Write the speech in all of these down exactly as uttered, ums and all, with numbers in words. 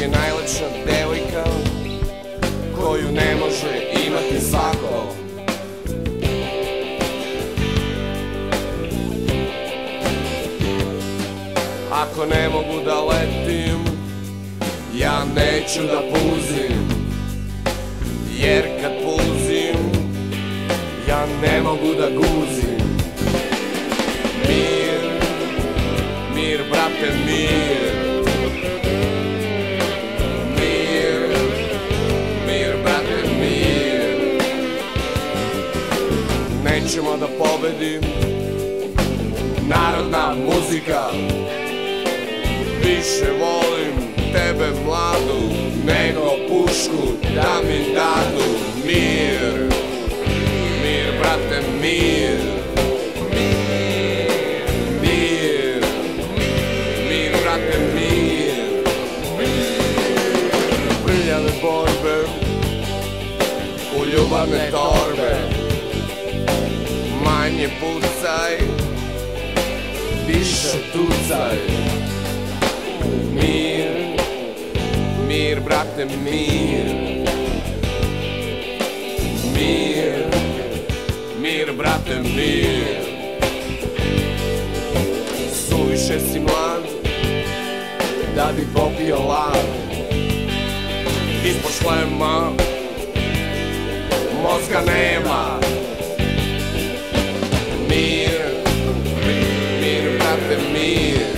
je najlepša devojka koju ne može imati svako. Ako ne mogu da letim, ja neću da puzim, jer kad puzim, ja ne mogu da guzim. Mir, mir, brate, mir. Mir, mir, brate, mir. Nećemo da pobedim, narodna muzika. Više volim tebe mladu nego pušku da mi dadu. Mir, mir, brate, mir. Mir, mir, brate, mir. Prljave borbe u ljubavne torbe, manje pucaj, više tucaj. Mir, mir, brate, mir. Mir, mir, brate, mir. Suviše si mlad da bi popio lad. Ispod šlema mozga nema. Mir, mir, brate, mir.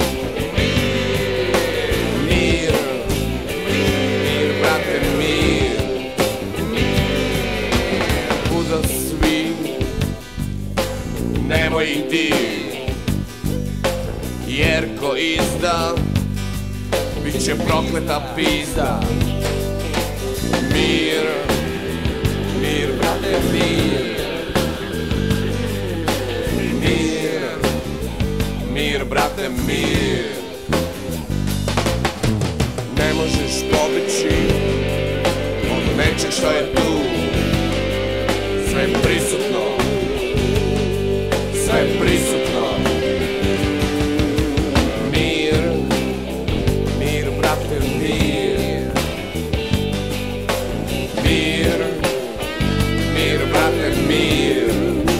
Nemoj ih ti, jer ko izda, bit će prokleta pizda. Mir, mir, brate, mir. Mir, mir, brate, mir. Ne možeš pobeći od nečeg što je tu, sve prisutno, sve prisutno. Mir, mir, brate, mir. Mir, mir, brate, mir.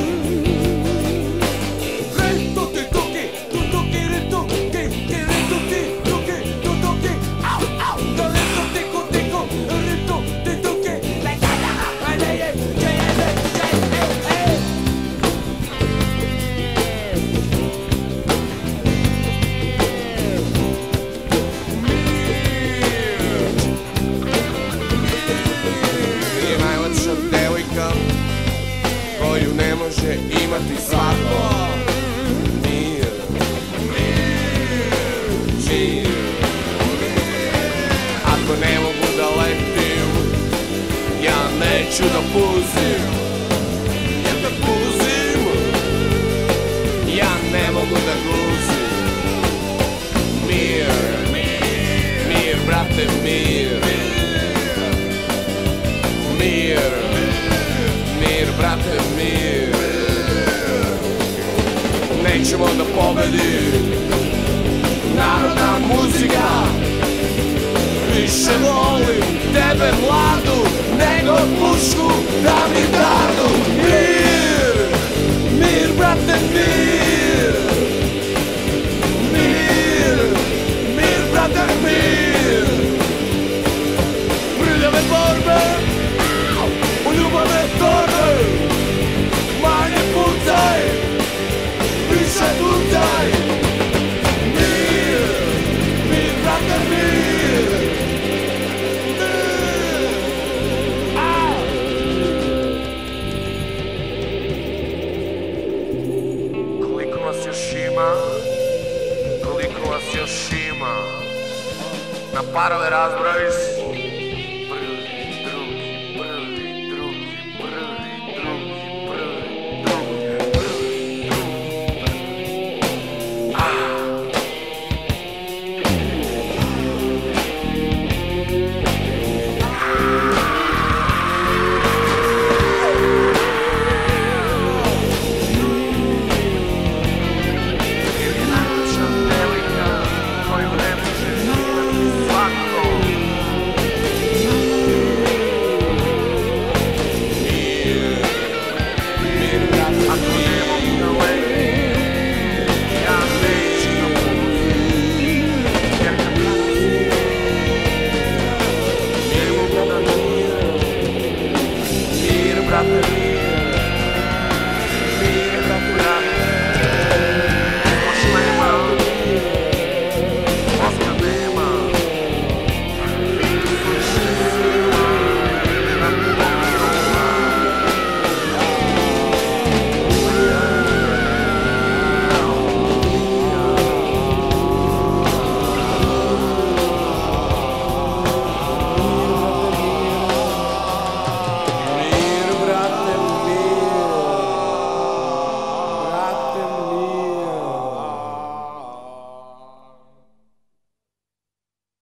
Koju ne može imati svako. Mir, mir, mir. Ako ne mogu da letim, ja neću da puzim, jer da puzim, ja ne mogu da guzim. Mir, mir, brate, mir. Mir, mir, brate, mir. Nećemo da pobedim, narodna muzika. Više volim tebe mladu nego pušku da mi dadu. Mir, mir, brate, mir. Mir, mir, brate, mir. Prljave borbe u ljubavne torbe, manje pucaj, više tucaj. Mir, mir, brate, mir. Koliko vas još ima, koliko vas još ima, na parove razbrojiš.